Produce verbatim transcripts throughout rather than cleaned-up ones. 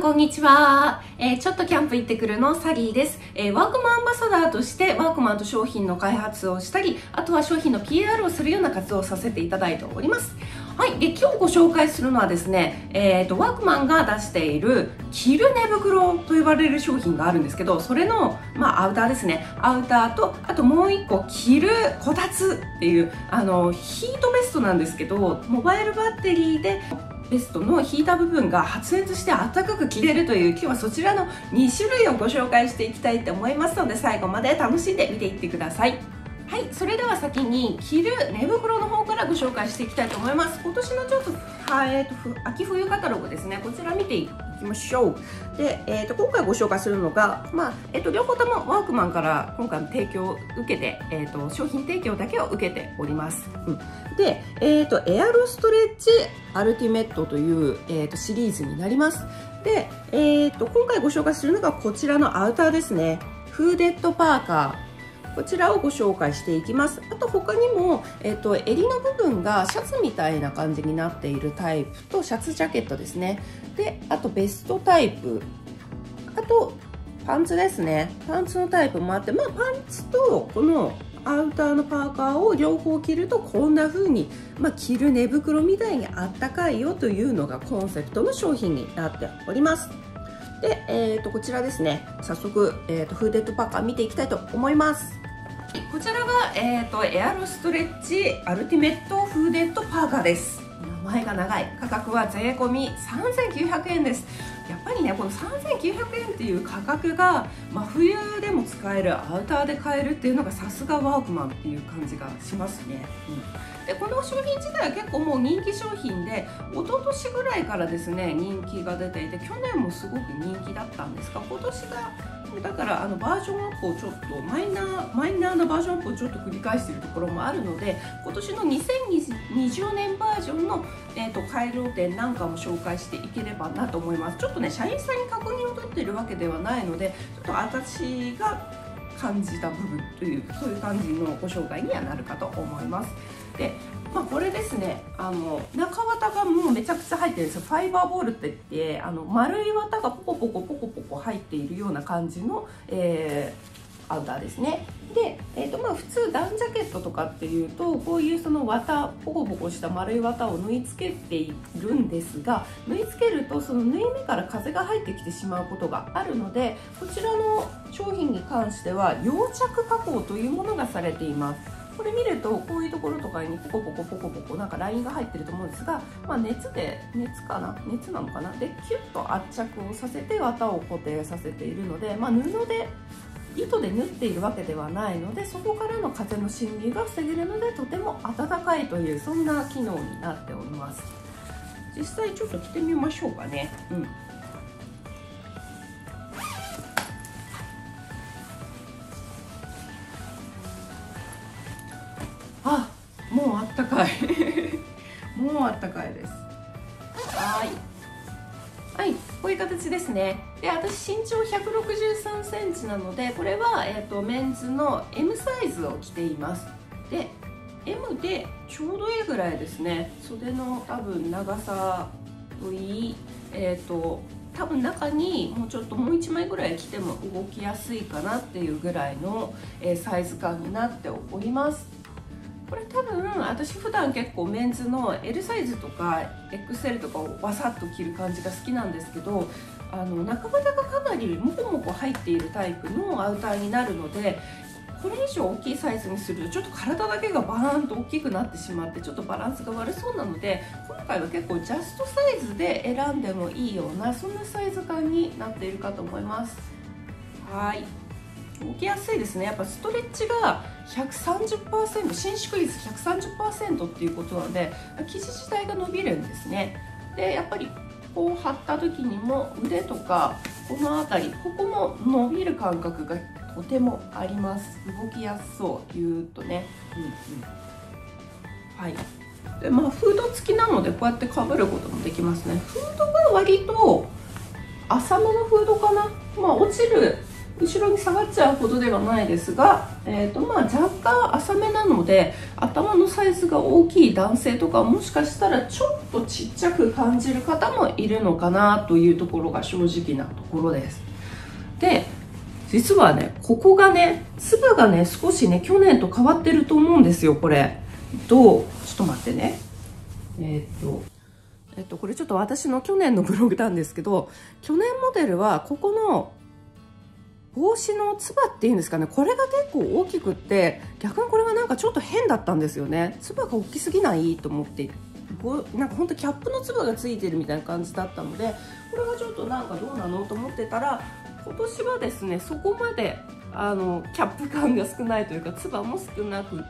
んこんにちは、えー、ちょっとキャンプ行ってくるのサリーです、えー、ワークマンアンバサダーとしてワークマンと商品の開発をしたり、あとは商品の ピーアール をするような活動をさせていただいております。はい、で今日ご紹介するのはですね、えーと、ワークマンが出している着る寝袋と呼ばれる商品があるんですけど、それの、まあ、アウターですね。アウターと、あともう一個着るこたつっていうあのヒートベストなんですけど、モバイルバッテリーでベストのヒーター部分が発熱して暖かく着れるという、今日はそちらのに種類をご紹介していきたいと思いますので、最後まで楽しんで見ていってください。はい、それでは先に着る寝袋の方からご紹介していきたいと思います。今年のちょっと、はえー、と秋冬カタログですね、こちら見ていきましょう。で、えー、と今回ご紹介するのが、まあえー、と両方ともワークマンから今回の提供を受けて、えー、と商品提供だけを受けております。うん、で、えー、とエアロストレッチアルティメットという、えー、とシリーズになります。で、えー、と今回ご紹介するのがこちらのアウターですね。フーデッドパーカー、こちらをご紹介していきます。あと他にも、えー、と襟の部分がシャツみたいな感じになっているタイプとシャツジャケットですね。で、あとベストタイプ、あとパンツですね。パンツのタイプもあって、まあパンツとこのアウターのパーカーを両方着るとこんな風に、まあ、着る寝袋みたいにあったかいよというのがコンセプトの商品になっております。で、えー、とこちらですね、早速、えー、とフーデッドパーカー見ていきたいと思います。こちらが、えー、とエアロストレッチアルティメットフーデッドパーカーです。名前が長い。価格は税込みさんぜんきゅうひゃくえんです。やっぱりね、このさんぜんきゅうひゃくえんっていう価格が真冬でも使えるアウターで買えるっていうのがさすがワークマンっていう感じがしますね。うん、でこの商品自体は結構もう人気商品で、一昨年ぐらいからですね人気が出ていて、去年もすごく人気だったんですが、今年がだからあのバージョンアップをちょっとマイナーマイナーなバージョンアップをちょっと繰り返しているところもあるので、今年のにせんにじゅうねんバージョンの、えー、と改良点なんかも紹介していければなと思います。ちょっとね、社員さんに確認を取っているわけではないので、ちょっと私が感じた部分という、そういう感じのご紹介にはなるかと思います。で、まあ、これですね、あの中綿がもうめちゃくちゃ入ってるんですよ。ファイバーボールって言って、あの丸い綿がポコポコポコポコ入っているような感じの、えー、アウターですね。で、えーとまあ、普通ダウンジャケットとかっていうと、こういうその綿ポコポコした丸い綿を縫い付けているんですが、縫い付けるとその縫い目から風が入ってきてしまうことがあるので、こちらの商品に関しては溶着加工というものがされています。これ見るとこういうところとかにポコポコポコポコなんかラインが入ってると思うんですが、まあ、熱で熱かな熱なのかなでキュッと圧着をさせて綿を固定させているので、まあ、布で糸で縫っているわけではないので、そこからの風の侵入が防げるので、とても暖かいという、そんな機能になっております。実際ちょっと着てみましょうかね。うん、あ、もうあったかいもうあったかいです。はいはい、こういう形ですね。で、私身長ひゃくろくじゅうさんセンチなので、これは、えーと、メンズの エム サイズを着ています。で、エム でちょうどいいぐらいですね。袖の多分長さといい、えーと、多分中にもうちょっともういちまいぐらい着ても動きやすいかなっていうぐらいの、えー、サイズ感になっております。これ多分私普段結構メンズの エル サイズとか エックスエル とかをわさっと着る感じが好きなんですけど、あの中綿がかなりモコモコ入っているタイプのアウターになるので、これ以上大きいサイズにするとちょっと体だけがバーンと大きくなってしまって、ちょっとバランスが悪そうなので、今回は結構ジャストサイズで選んでもいいような、そんなサイズ感になっているかと思います。はい、動きやすいですね。やっぱストレッチが ひゃくさんじゅっパーセント、伸縮率 ひゃくさんじゅっパーセント っていうことなので、生地自体が伸びるんですね。で、やっぱりこう貼った時にも腕とかこの辺り、ここも伸びる感覚がとてもあります。動きやすそう、ぎゅーっとね。うんうん、はい。で、まあフード付きなのでこうやってかぶることもできますね。フードが割と浅めのフードかな。まあ落ちる後ろに下がっちゃうほどではないですが、えーとまあ、若干浅めなので頭のサイズが大きい男性とかもしかしたらちょっとちっちゃく感じる方もいるのかなというところが正直なところです。で実はね、ここがね、つばがね少しね去年と変わってると思うんですよ。これどう、ちょっと待ってね、えっとえっとこれちょっと私の去年のブログなんですけど、去年モデルはここの帽子のつばっていうんですかね、これが結構大きくって、逆にこれがなんかちょっと変だったんですよね。つばが大きすぎないと思って、こうなんかほんとキャップのつばがついてるみたいな感じだったので、これがちょっとなんかどうなのと思ってたら、今年はですねそこまであのキャップ感が少ないというか、つばも少なくって、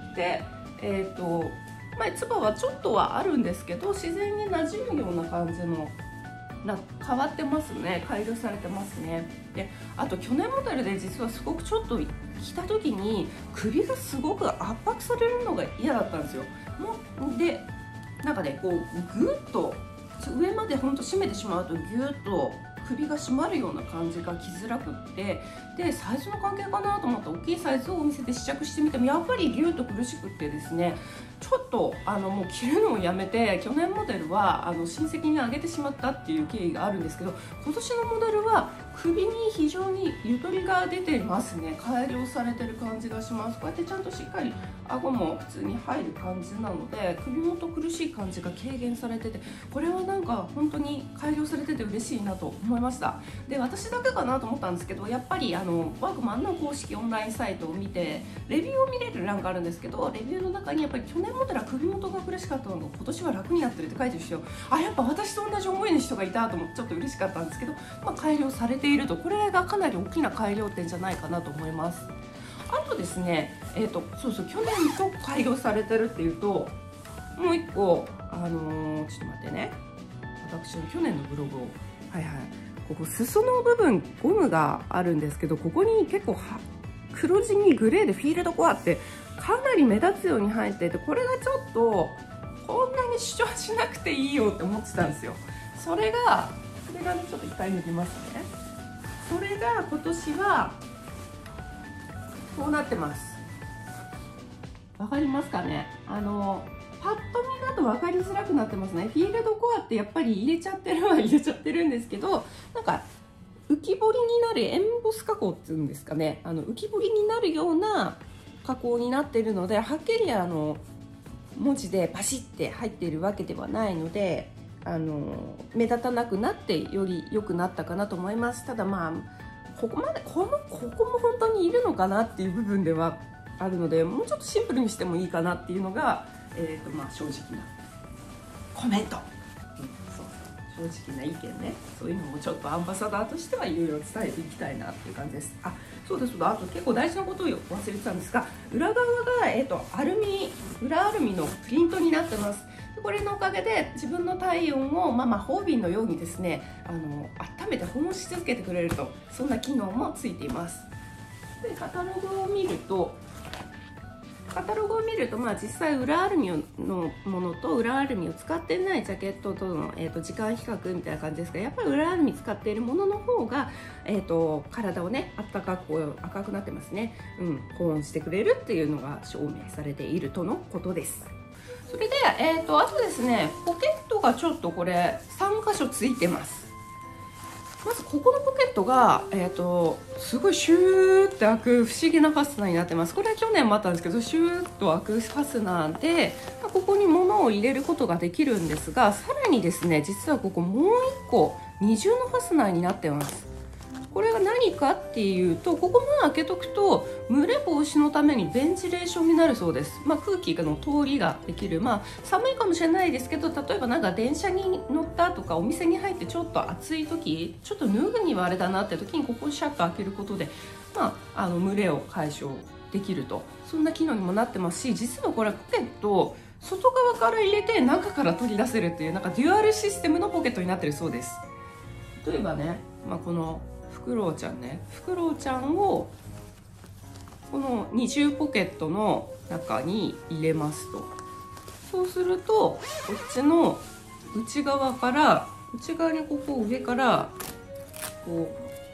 えっとまあ、つばはちょっとはあるんですけど、自然に馴染むような感じのな変わってますね。改良されてますね。であと去年モデルで実はすごくちょっと着た時に首がすごく圧迫されるのが嫌だったんですよ。もでなんかねこうグッと上までほんと締めてしまうとギュッと首が締まるような感じが着づらくって、でサイズの関係かなと思って大きいサイズをお店で試着してみてもやっぱりギュッと苦しくってですね、ちょっとあのもう着るのをやめて去年モデルはあの親戚にあげてしまったっていう経緯があるんですけど、今年のモデルは首に非常にゆとりが出てますね。改良されてる感じがします。こうやってちゃんとしっかり顎も普通に入る感じなので、首元苦しい感じが軽減されてて、これはなんか本当に改良されてて嬉しいなと思いました。で私だけかなと思ったんですけど、やっぱりあのワークマンの公式オンラインサイトを見てレビューを見れる欄があるんですけど、レビューの中にやっぱり去年モデルは首元が苦しかったのが今年は楽になってるって書いてる人、あやっぱ私と同じ思いの人がいたと思ってちょっと嬉しかったんですけど、まあ、改良されていると、これがかなり大きな改良点じゃないかなと思います。あとですね、えーとそうそう去年と改良されてるっていうと、もう一個あのー、ちょっと待ってね、私の去年のブログを、はいはい、ここ裾の部分ゴムがあるんですけど、ここに結構は黒地にグレーでフィールドコアってかなり目立つように入っていて、これがちょっとこんなに主張しなくていいよって思ってたんですよ。それがそれがねちょっと一回抜きますね。それが今年はこうなってます。わかりますかね。あのパッと見だと分かりづらくなってますね。フィールドコアってやっぱり入れちゃってるは入れちゃってるんですけど、なんか浮き彫りになるエンボス加工っていうんですかね、あの浮き彫りになるような加工になっているので、はっきりあの文字でパシッて入っているわけではないので、あの目立たなくなってより良くなったかなと思います。ただまあここまでこのここも本当にいるのかなっていう部分ではあるので、もうちょっとシンプルにしてもいいかなっていうのが、えーとまあ、正直なコメント、うん、そうそう正直な意見ね。そういうのもちょっとアンバサダーとしてはいろいろ伝えていきたいなっていう感じです。あそうです、あと結構大事なことを忘れてたんですが、裏側が、えーとアルミ裏アルミのプリントになってます。これのおかげで自分の体温を、まあ、魔法瓶のようにですね、あの温めて保温し続けてくれると、そんな機能もついています。でカタログを見るとカタログを見ると、まあ、実際裏アルミのものと裏アルミを使ってないジャケットとの、えー、と時間比較みたいな感じですが、やっぱり裏アルミ使っているものの方が、えー、と体をねあったかく赤くなってますね、うん、保温してくれるっていうのが証明されているとのことです。それで、えー、とあとですね、ポケットがちょっとこれさんかしょついてます。まずここのポケットが、えー、とすごいシューって開く不思議なファスナーになってます。これは去年もあったんですけど、シューッと開くファスナーで、ここに物を入れることができるんですが、さらにですね、実はここもういっこ二重のファスナーになってます。これが何かっていうと、ここも開けとくと蒸れ防止のためにベンチレーションになるそうです。まあ、空気の通りができる、まあ、寒いかもしれないですけど、例えばなんか電車に乗ったとかお店に入ってちょっと暑い時、ちょっと脱ぐにはあれだなって時にここをシャッと開けることで、まあ、あの蒸れを解消できると、そんな機能にもなってますし、実はこれポケット外側から入れて中から取り出せるっていう、なんかデュアルシステムのポケットになってるそうです。例えばね、まあ、このフクロウちゃんね、フクロウちゃんをこの二重ポケットの中に入れますと、そうするとこっちの内側から内側にここ上からこ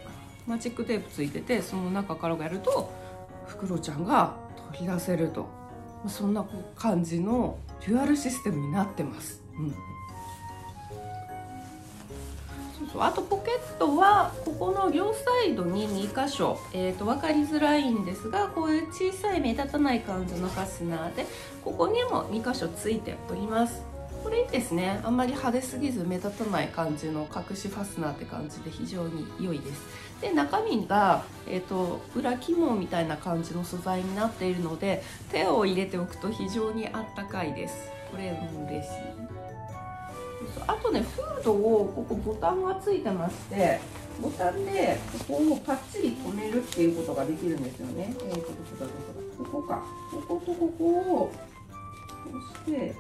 マジックテープついてて、その中からやるとフクロちゃんが取り出せると、そんな感じのデュアルシステムになってます。うん、そうそう、あとポケットはここの両サイドににかしょ、えー、と分かりづらいんですが、こういう小さい目立たない感じのファスナーでここにもにかしょついております。これいいですね。あんまり派手すぎず目立たない感じの隠しファスナーって感じで非常に良いです。で、中身が、えー、と裏起毛みたいな感じの素材になっているので、手を入れておくと非常にあったかいです。これも嬉しい。あとね、フードをここボタンがついてまして、ボタンでここをパッチリ留めるっていうことができるんですよね。えー、とここだここか、こことここを押して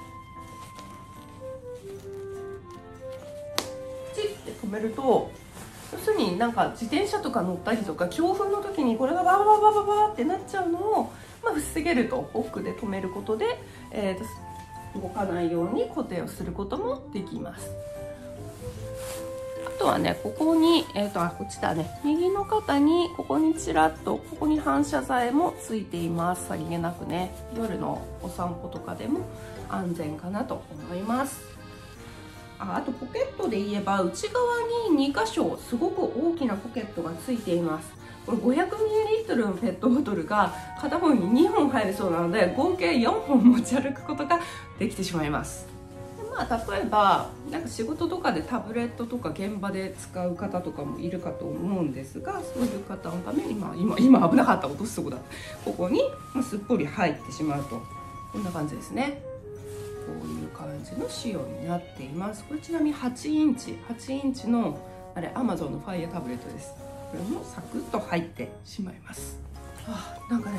チッて止めると、要するになんか自転車とか乗ったりとか強風の時にこれがババババババってなっちゃうのを、まあ、防げると。ホックで止めることで、えー、動かないように固定をすることもできます。あとはね、ここに、えーと、あ、こっちだね、右の肩にここにちらっとここに反射材もついています。さりげなくね、夜のお散歩とかでも安全かなと思います。あ, あとポケットで言えば、内側ににかしょすごく大きなポケットがついています。これ ごひゃくミリリットル のペットボトルが片方ににほん入るそうなので、合計よんほん持ち歩くことができてしまいます。で、まあ、例えばなんか仕事とかでタブレットとか現場で使う方とかもいるかと思うんですが、そういう方のために、まあ、今, 今危なかった、落とすとこだ、ここにすっぽり入ってしまうと、こんな感じですね。こういう感じの仕様になっています。これちなみにはちインチ、はちインチのあれ Amazon のファイヤータブレットです。これもサクッと入ってしまいます。あ、なんかね、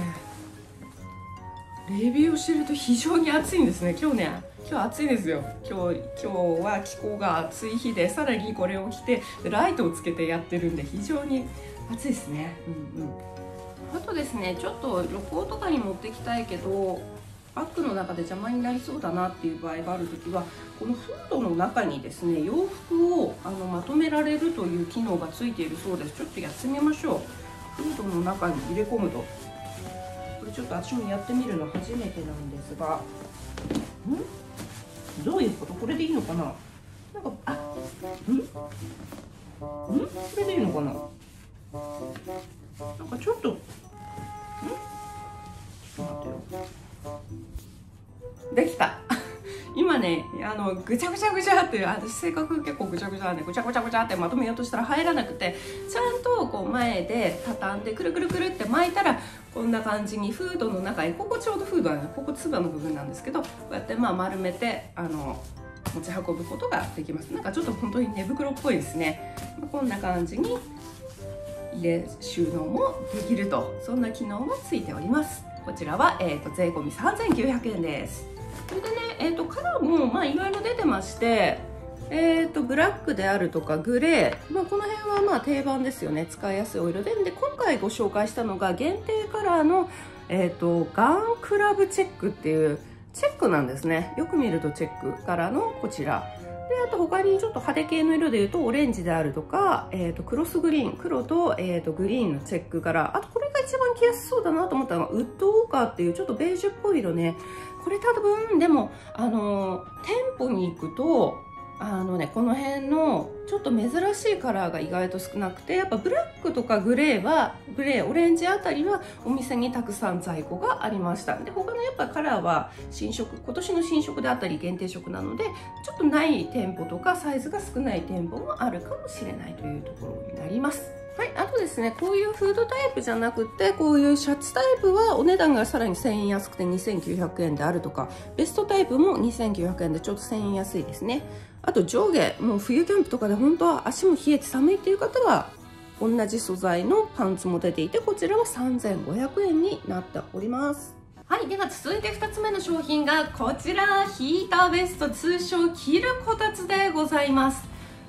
レビューをしてると非常に暑いんですね。今日ね、今日暑いですよ。今日今日は気候が暑い日で、さらにこれを着てライトをつけてやってるんで非常に暑いですね。うんうん。あとですね、ちょっと旅行とかに持ってきたいけどバッグの中で邪魔になりそうだなっていう場合があるときは、このフードの中にですね、洋服をあのまとめられるという機能がついているそうです。ちょっとやってみましょう。フードの中に入れ込むと、これちょっと私もやってみるの初めてなんですが、んどういうこと？これでいいのかな？なんか、あ、んんこれでいいのかな？なんかちょっと、んちょっと待ってよ。できた今ね、あのぐちゃぐちゃぐちゃって、私性格結構ぐちゃぐちゃなんで、ぐちゃぐちゃぐちゃってまとめようとしたら入らなくて、ちゃんとこう前で畳んでくるくるくるって巻いたら、こんな感じにフードの中に、ここちょうどフードはね、ここつばの部分なんですけど、こうやってまあ丸めてあの持ち運ぶことができます。なんかちょっと本当に寝袋っぽいですね。こんな感じに入れ収納もできると、そんな機能もついております。こちらは、えー、と税込みさんぜんきゅうひゃくえんです。それでね、えー、とカラーもまあいろいろ出てまして、えー、とブラックであるとかグレー、まあ、この辺はまあ定番ですよね。使いやすいお色で、で今回ご紹介したのが限定カラーの、えー、とガンクラブチェックっていうチェックなんですね。よく見るとチェックカラーのこちらで、あと他にちょっと派手系の色でいうとオレンジであるとか、えー、とクロスグリーン、黒と,、えー、とグリーンのチェックカラー、あとこれが一番着やすそうだなと思ったのがウッドウォーカーっていうちょっとベージュっぽい色ね。これ多分でもあのー、店舗に行くとあのね、この辺のちょっと珍しいカラーが意外と少なくて、やっぱブラックとかグレーはグレーオレンジあたりはお店にたくさん在庫がありました。で他のやっぱカラーは新色、今年の新色であったり限定色なので、ちょっとない店舗とかサイズが少ない店舗もあるかもしれないというところになります。はい、あとですね、こういうフードタイプじゃなくて、こういうシャツタイプはお値段がさらにせんえん安くてにせんきゅうひゃくえんであるとか、ベストタイプもにせんきゅうひゃくえんでちょっとせんえん安いですね。あと上下、もう冬キャンプとかで本当は足も冷えて寒いっていう方は、同じ素材のパンツも出ていて、こちらはさんぜんごひゃくえんになっております。はい、では続いてふたつめの商品がこちら、ヒーターベスト通称着るこたつでございます。で、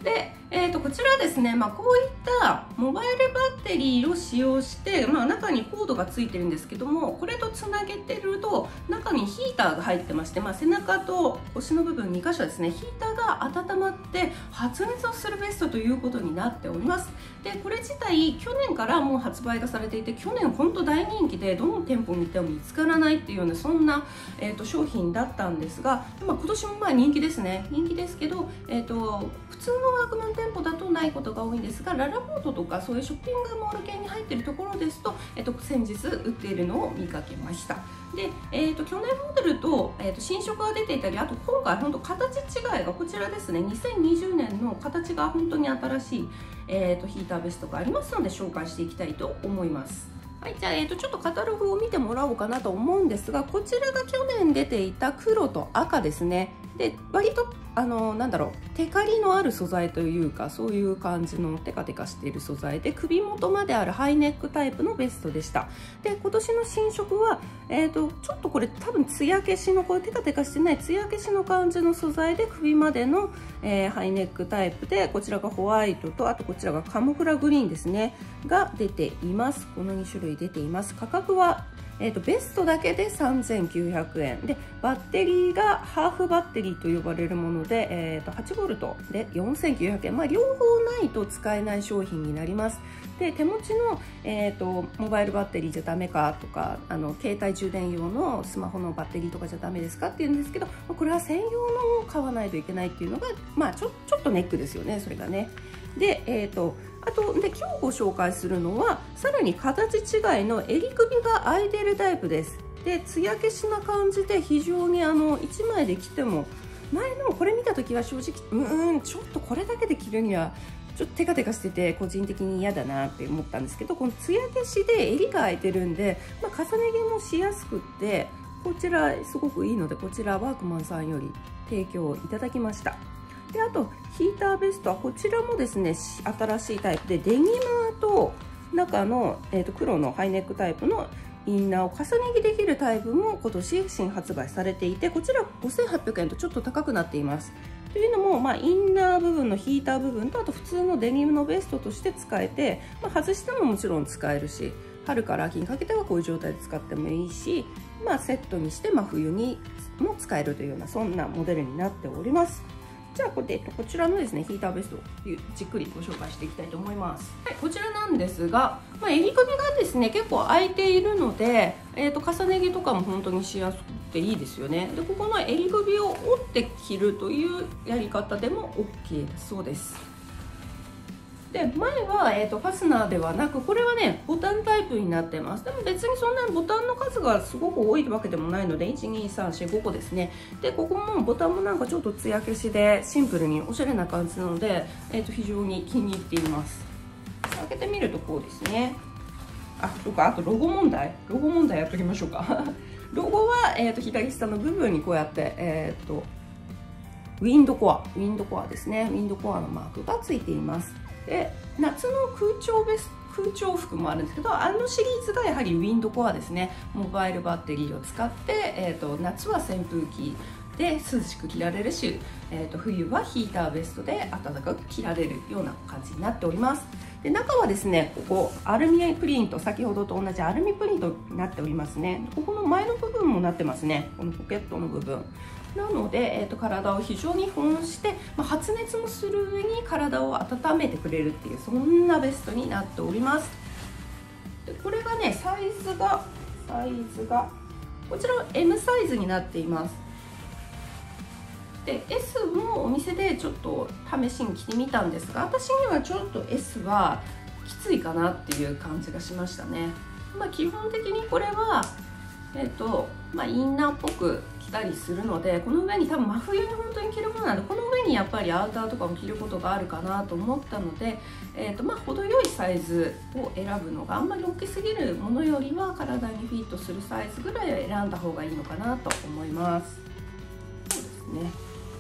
えー、とこちらですね、まあ、こういったモバイルバッテリーを使用して、まあ、中にコードがついてるんですけども、これとつなげてると中にヒーターが入ってまして、まあ、背中と腰の部分にかしょですね、ヒーターが温まって発熱をするベストということになっております。でこれ自体去年からもう発売がされていて、去年本当大人気でどの店舗に行っても見つからないっていうようなそんな、えー、と商品だったんですが、まあ、今年もまあ人気ですね。人気ですけど、えー、と普通のワークマン店舗だとないことが多いんですが、ララポートとかそういうショッピングモール系に入っているところですと、えー、と先日売っているのを見かけました。で、えー、と去年モデルと、えー、と新色が出ていたり、あと今回本当形違いがこちらですね、にせんにじゅうねんの形が本当に新しい、えー、とヒーターベストがありますので紹介していきたいと思います。はい、じゃあ、えー、とちょっとカタログを見てもらおうかなと思うんですが、こちらが去年出ていた黒と赤ですね。で割とあのなんだろう、テカリのある素材というか、そういう感じのテカテカしている素材で、首元まであるハイネックタイプのベストでした。で今年の新色は、えー、とちょっとこれ多分艶消しの、これテカテカしてない艶消しの感じの素材で、首までの、えー、ハイネックタイプで、こちらがホワイトと、あとこちらがカモフラグリーンですねが出ています。このに種類出ています。価格はえー、とベストだけでさんぜんきゅうひゃくえんで、バッテリーがハーフバッテリーと呼ばれるもので、えー、とはちボルトでよんせんきゅうひゃくえん、まあ、両方ないと使えない商品になります。で手持ちの、えー、とモバイルバッテリーじゃダメかとか、あの携帯充電用のスマホのバッテリーとかじゃダメですかっていうんですけど、これは専用のを買わないといけないっていうのが、まあ、ちょ、ちょっとネックですよね、それがね。で、えーとあとで今日ご紹介するのは、さらに形違いの襟首が開いているタイプです。で艶消しな感じで、非常にあのいちまいで着ても、前のこれ見た時は正直うーんちょっとこれだけで着るにはちょっとテカテカしてて個人的に嫌だなって思ったんですけど、この艶消しで襟が開いてるんで、まあ、重ね着もしやすくって、こちらすごくいいので、こちらワークマンさんより提供いただきました。であとヒーターベストはこちらもですね、新しいタイプで、デニムと中の、えー、と黒のハイネックタイプのインナーを重ね着できるタイプも今年新発売されていて、こちらごせんはっぴゃくえんとちょっと高くなっています。というのも、まあ、インナー部分のヒーター部分と、あと普通のデニムのベストとして使えて、まあ、外してももちろん使えるし、春から秋にかけてはこういう状態で使ってもいいし、まあ、セットにして真冬にも使えるというような、そんなモデルになっております。じゃあこれでこちらのですねヒーターベストをじっくりご紹介していきたいと思います。はい、こちらなんですが、まあ、襟首がですね結構開いているので、えー、と重ね着とかも本当にしやすくていいですよね。でここの襟首を折って着るというやり方でも OK だそうです。で前は、えー、とファスナーではなく、これはねボタンタイプになってます。でも別にそんなボタンの数がすごく多いわけでもないので、いちにさんしごこですね。でここもボタンもなんかちょっと艶消しでシンプルにおしゃれな感じなので、えー、と非常に気に入っています。開けてみるとこうですね。あ、そうか、あとロゴ問題ロゴ問題やっときましょうか。ロゴは、えー、と左下の部分にこうやって、えー、とウィンドコアウィンドコアですね、ウィンドコアのマークがついています。で夏の空調ベス空調服もあるんですけど、あのシリーズがやはりウィンドコアですね。モバイルバッテリーを使って、えー、と夏は扇風機で涼しく着られるし、えー、と冬はヒーターベストで暖かく着られるような感じになっております。で中はですね、ここアルミプリント、先ほどと同じアルミプリントになっておりますね。ここの前の部分もなってますね、このポケットの部分なので、えー、と体を非常に保温して、まあ、発熱もする上に体を温めてくれるっていう、そんなベストになっております。でこれがね、サイズがサイズがこちらは エム サイズになっています。で エス もお店でちょっと試しに着てみたんですが、私にはちょっと エス はきついかなっていう感じがしましたね。まあ、基本的にこれは、えーとまあ、インナーっぽく着たりするので、この上に多分真冬に本当に着るものなので、この上にやっぱりアウターとかも着ることがあるかなと思ったので、えーとまあ、程よいサイズを選ぶのが、あんまり大きすぎるものよりは体にフィットするサイズぐらいを選んだ方がいいのかなと思います。そうですね。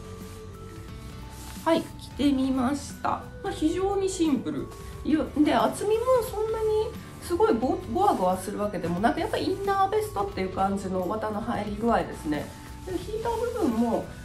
はい、着てみました。まあ、非常にシンプルで、厚みもそんなにすごいゴワゴワするわけでもなく、やっぱりインナーベストっていう感じの綿の入り具合ですね。でヒーター部分も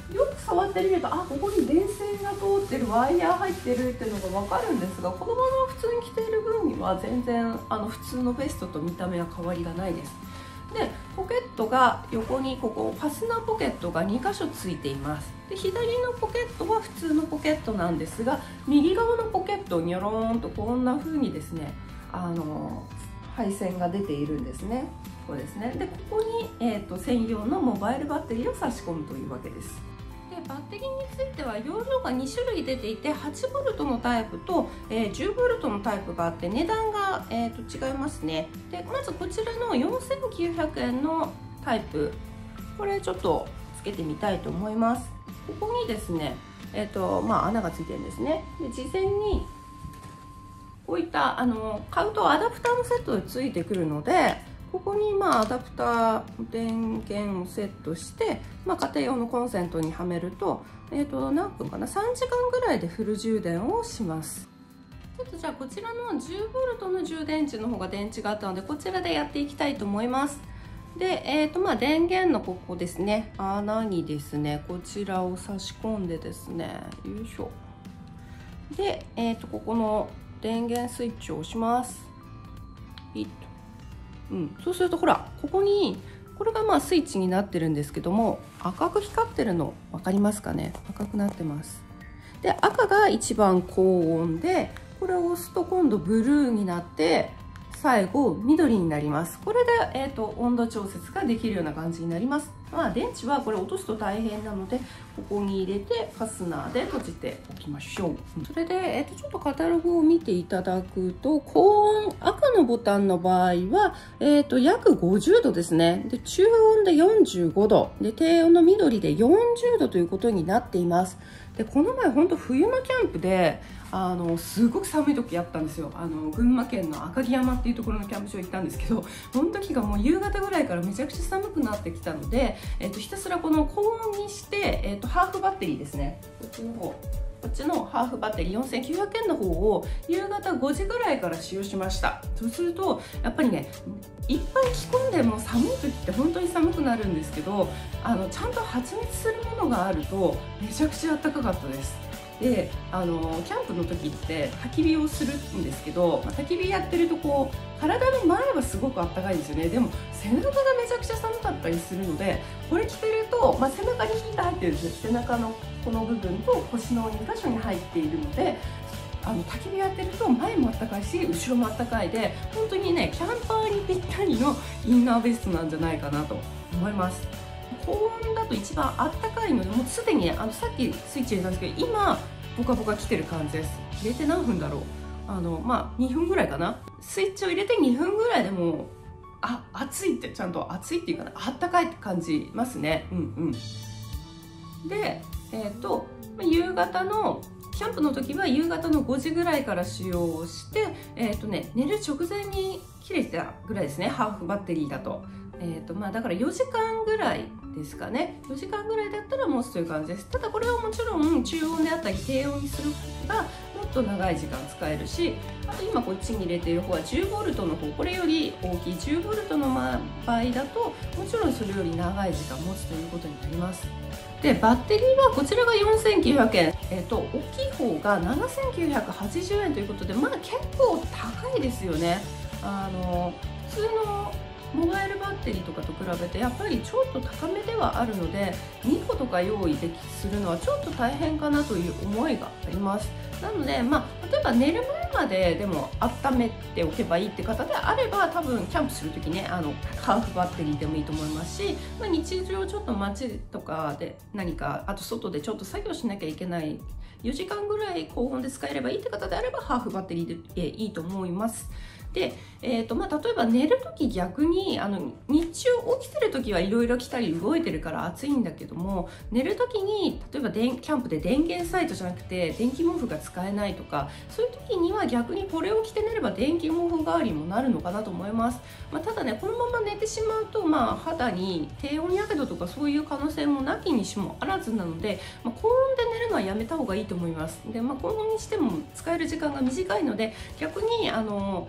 よく触ってみると、あ、ここに電線が通ってる、ワイヤー入ってるっていうのが分かるんですが、このまま普通に着ている分には全然あの普通のベストと見た目は変わりがないです。でポケットが横にここファスナーポケットがにかしょついています。で左のポケットは普通のポケットなんですが、右側のポケットにょろーんとこんな風にですね、あの配線が出ているんですね。こうですね。でここに、えーと、専用のモバイルバッテリーを差し込むというわけです。でバッテリーについては容量がにしゅるい出ていて、はちボルトのタイプと、えー、じゅうボルトのタイプがあって、値段が、えー、と違いますね。でまずこちらのよんせんきゅうひゃくえんのタイプ、これちょっとつけてみたいと思います。ここにですね、えーとまあ、穴がついてるんですね。で事前にこういったあの買うとアダプターのセットでついてくるので、ここにまあアダプター電源をセットして、まあ、家庭用のコンセントにはめると、えー、と何分かな、さんじかんぐらいでフル充電をします。ちょっとじゃあこちらのじゅうボルトの充電池の方が電池があったので、こちらでやっていきたいと思います。で、えーとまあ、電源のここですね、穴にですねこちらを差し込んでですね、よいしょ。で、えー、とここの電源スイッチを押します。いっとうん、そうするとほら、ここにこれがまあスイッチになってるんですけども、赤く光ってるの分かりますかね。赤くなってます。で赤が一番高温で、これを押すと今度ブルーになって最後緑になります。これで、えーと、温度調節ができるような感じになります。まあ、電池はこれ落とすと大変なので、ここに入れてファスナーで閉じておきましょう。それで、えーと、ちょっとカタログを見ていただくと、高温赤のボタンの場合は、えーと、約ごじゅうどですね。で中温でよんじゅうごどで、低温の緑でよんじゅうどということになっています。でこの前本当冬のキャンプであのすごく寒い時あったんですよ。あの群馬県の赤城山っていうところのキャンプ場行ったんですけど、その時がもう夕方ぐらいからめちゃくちゃ寒くなってきたので、えっと、ひたすらこの高温にして、えっと、ハーフバッテリーですね、こっちの方こっちのハーフバッテリーよんせんきゅうひゃくえんの方を夕方ごじぐらいから使用しました。そうするとやっぱりね、いっぱい着込んでも寒い時って本当に寒くなるんですけど、あのちゃんと発熱するものがあるとめちゃくちゃ暖かかったです。であのキャンプの時って焚き火をするんですけど、まあ、焚き火やってるとこう体の前はすごく暖かいんですよね。でも背中がめちゃくちゃ寒かったりするので、これ着てると、まあ、背中にヒーター入ってるんです。背中のこの部分と腰のにかしょに入っているので、あの焚き火やってると前もあったかいし後ろもあったかいで、本当にねキャンパーにぴったりのインナーベストなんじゃないかなと思います。高温だと一番あったかいので、もうすでにあのさっきスイッチ入れたんですけど、今ポカポカ来てる感じです。入れて何分だろう、あのまあにふんぐらいかな。スイッチを入れてにふんぐらいでもうあ暑いって、ちゃんと暑いっていうかな、あったかいって感じますね。うんうん。でえっ、ー、と夕方のキャンプの時は夕方のごじぐらいから使用をして、えーとね、寝る直前に切れてたぐらいですね、ハーフバッテリーだと。えーとまあ、だからよじかんぐらいですかね。よじかんぐらいだったら持つという感じです。ただこれはもちろん中温であったり低温にする方がもっと長い時間使えるし、あと今こっちに入れている方はじゅうボルトの方、これより大きいじゅうボルトの場合だともちろんそれより長い時間持つということになります。でバッテリーはこちらがよんせんきゅうひゃくえん、えーと大きい方がななせんきゅうひゃくはちじゅうえんということで、まあ結構高いですよね。あの普通のモバイルバッテリーとかと比べてやっぱりちょっと高めではあるので、にことか用意できするのはちょっと大変かなという思いがあります。なので、まあ、例えば寝る前まででも温めておけばいいって方であれば、多分キャンプする時ね、あのハーフバッテリーでもいいと思いますし、まあ、日常ちょっと街とかで何か、あと外でちょっと作業しなきゃいけないよじかんぐらい高温で使えればいいって方であればハーフバッテリーでいいと思います。で、えーとまあ、例えば寝るとき逆にあの日中起きてるときはいろいろ着たり動いてるから暑いんだけども、寝るときに例えば電キャンプで電源サイトじゃなくて電気毛布が使えないとか、そういう時には逆にこれを着て寝れば電気毛布代わりにもなるのかなと思います。まあ、ただね、このまま寝てしまうと、まあ、肌に低温やけどとかそういう可能性もなきにしもあらずなので、まあ、高温で寝るのはやめた方がいいと思います。で、まあ、高温にしても使える時間が短いので、逆にあの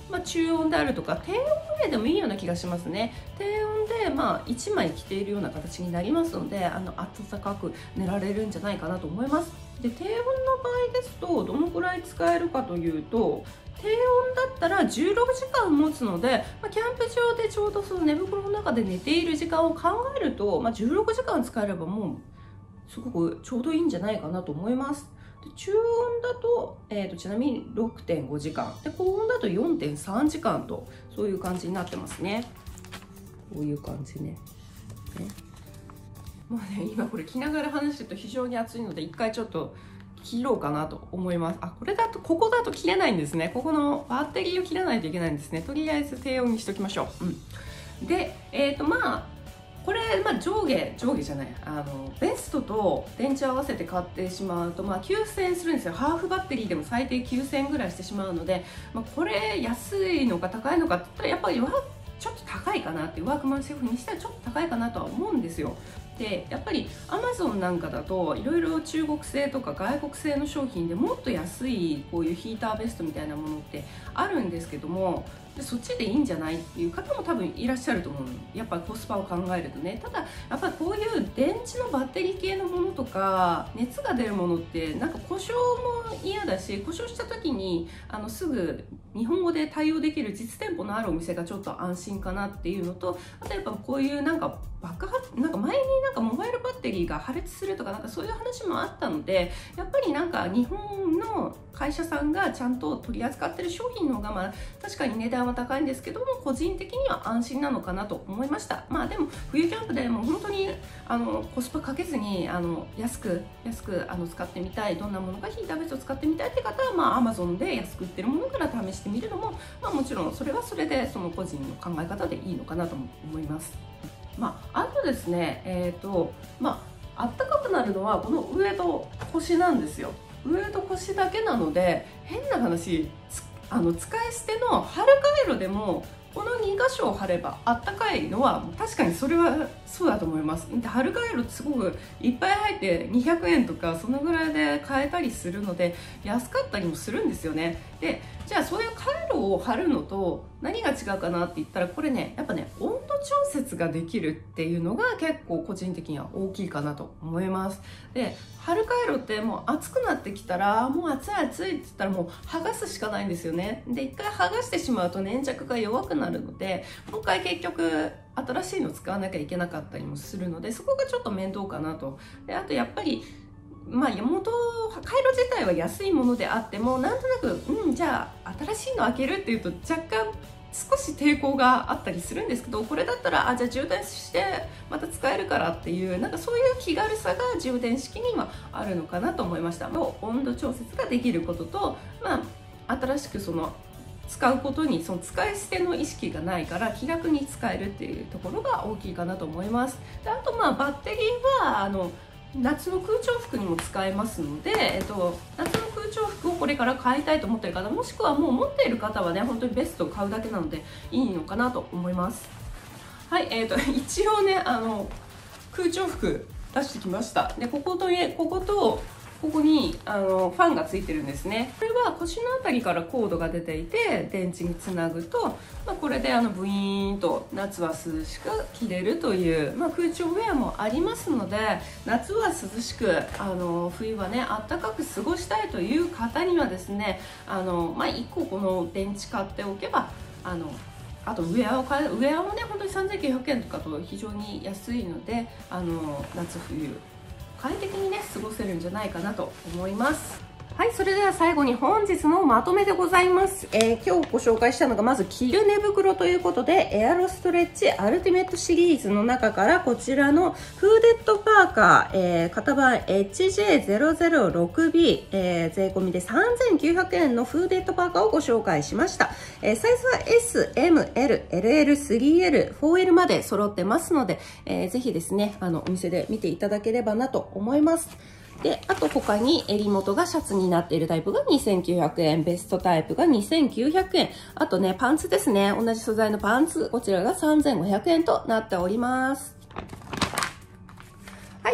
まあ、中温であるとか低温ぐらいでもいいような気がしますね。低温でまあいちまい着ているような形になりますので、あの暖かく寝られるんじゃないかなと思います。で低温の場合ですとどのくらい使えるかというと、低温だったらじゅうろくじかん持つので、まあ、キャンプ場でちょうどその寝袋の中で寝ている時間を考えると、まあ、じゅうろくじかん使えればもうすごくちょうどいいんじゃないかなと思います。で中温だと、えーと、ちなみに ろくてんごじかんで、高温だと よんてんさんじかんと、そういう感じになってますね。こういう感じね。ねもうね、今これ着ながら話してると非常に暑いので、一回ちょっと切ろうかなと思います。あ、これだと、ここだと切れないんですね。ここのバッテリーを切らないといけないんですね。とりあえず低温にしときましょう。うん、で、えっと、まあ、これ、まあ、上下、上下じゃない、あの、ベストと電池合わせて買ってしまうと、まあ、きゅうせんえんするんですよ。ハーフバッテリーでも最低きゅうせんえんぐらいしてしまうので、まあ、これ、安いのか高いのかって言ったら、やっぱりちょっと高いかなっていう、ワークマンシェフにしてはちょっと高いかなとは思うんですよ。でやっぱりアマゾンなんかだといろいろ中国製とか外国製の商品でもっと安いこういうヒーターベストみたいなものってあるんですけども、でそっちでいいんじゃないっていう方も多分いらっしゃると思うの。やっぱりコスパを考えるとね。ただやっぱりこういう電池のバッテリー系のものとか熱が出るものってなんか故障も嫌だし、故障した時にあのすぐ日本語で対応できる実店舗のあるお店がちょっと安心かなっていうのと、あとやっぱこういうなんか爆発なんか前になんかモバイルバッテリーが破裂するとかなんかそういう話もあったので、やっぱりなんか日本の会社さんがちゃんと取り扱ってる商品の方がまあ確かに値段は高いんですけども、個人的には安心なのかなと思いました。まあでも冬キャンプでも本当にあのコスパかけずにあの安く安くあの使ってみたい、どんなものかヒーターベストを使ってみたいって方は、まあ Amazon で安く売ってるものから試してみるのも、まあ、もちろんそれはそれでその個人の考え方でいいのかなと思います。まあ、あとですね、えーとまあったかくなるのはこの上と腰なんですよ。上と腰だけなので、変な話あの使い捨ての春カイロでもこのに箇所を貼ればあったかいのは確かにそれはそうだと思います。で春カイロってすごくいっぱい入ってにひゃくえんとかそのぐらいで買えたりするので安かったりもするんですよね。でじゃあそういうカイロを貼るのと何が違うかなって言ったら、これねやっぱね温度調節ができるっていうのが結構個人的には大きいかなと思います。で春カイロってもう暑くなってきたらもう暑い暑いって言ったらもう剥がすしかないんですよね。で一回剥がしてしまうと粘着が弱くなるので、もう一回結局新しいの使わなきゃいけなかったりもするので、そこがちょっと面倒かなと。であとやっぱりまあ元カイロ自体は安いものであっても、なんとなくうんじゃあ新しいの開けるっていうと若干少し抵抗があったりするんですけど、これだったらあじゃあ充電してまた使えるからっていう、なんかそういう気軽さが充電式にはあるのかなと思いました。温度調節ができることと、まあ、新しくその使うことにその使い捨ての意識がないから気楽に使えるっていうところが大きいかなと思います。であとまあバッテリーはあの夏の空調服にも使えますので、えっと、夏の空調服をこれから買いたいと思っている方、もしくはもう持っている方はね本当にベストを買うだけなのでいいのかなと思います。はい、えーと、一応ねあの空調服出してきました。でこことこことここにあのファンがついてるんですね。これは腰の辺りからコードが出ていて電池につなぐと、まあ、これであのブイーンと夏は涼しく着れるという、まあ、空調ウェアもありますので、夏は涼しくあの冬はねあったかく過ごしたいという方にはですね、あの、まあ、いっここの電池買っておけばあのあとウェアを買えウェアもね本当にさんぜんきゅうひゃくえんとかと非常に安いので、あの夏冬快適にね過ごせるんじゃないかなと思います。はい、それでは最後に本日のまとめでございます。えー、今日ご紹介したのがまず着る寝袋ということで、エアロストレッチアルティメットシリーズの中からこちらのフーデッドパーカー、えー、型番 エイチジェイゼロゼロろくビー、えー、税込みでさんぜんきゅうひゃくえんのフーデッドパーカーをご紹介しました。えー、サイズは エス、エム、エル、エルエル、スリーエル、フォーエル まで揃ってますので、えー、ぜひですね、あの、お店で見ていただければなと思います。で、あと他に襟元がシャツになっているタイプがにせんきゅうひゃくえん、ベストタイプがにせんきゅうひゃくえん、あとね、パンツですね。同じ素材のパンツ、こちらがさんぜんごひゃくえんとなっております。はい、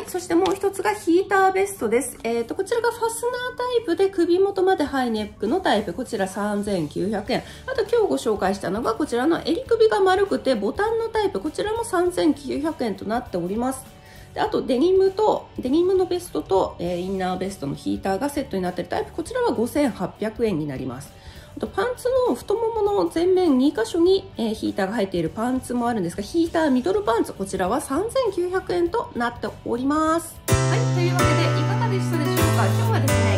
い、そしてもう一つがヒーターベストです。えっと、こちらがファスナータイプで首元までハイネックのタイプ。こちらさんぜんきゅうひゃくえん。あと今日ご紹介したのがこちらの襟首が丸くてボタンのタイプ。こちらもさんぜんきゅうひゃくえんとなっております。であとデニムと、デニムのベストと、えー、インナーベストのヒーターがセットになっているタイプ。こちらはごせんはっぴゃくえんになります。あとパンツの太ももの前面に箇所に、えー、ヒーターが入っているパンツもあるんですが、ヒーターミドルパンツ、こちらはさんぜんきゅうひゃくえんとなっております。はい、というわけでいかがでしたでしょうか。今日はですね